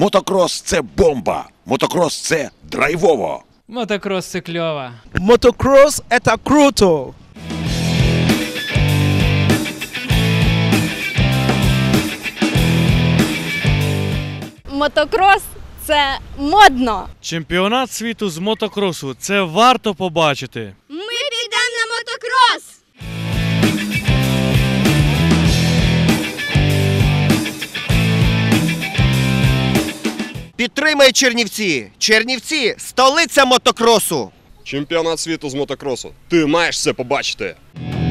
Мотокрос – це бомба. Мотокрос – це драйвово. Мотокрос це кльово. Мотокросс – это круто! Мотокрос – це модно. Чемпіонат світу з мотокросу – це варто побачити. Ми підемо на мотокрос! Підтримай Чернівці! Чернівці – столиця мотокросу! Чемпіонат світу з мотокросу. Ти маєш це побачити.